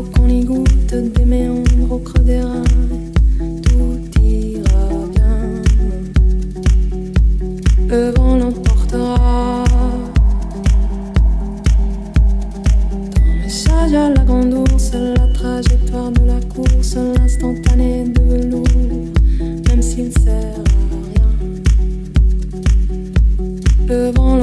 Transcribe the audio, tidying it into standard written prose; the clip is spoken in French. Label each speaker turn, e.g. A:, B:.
A: faut qu'on y goûte des méandres au creux des reins. Tout ira bien. Le vent l'emportera. Dans mes sages à la grande ours, la trajectoire de la course, l'instantané de velours, même s'il sert à rien. Le vent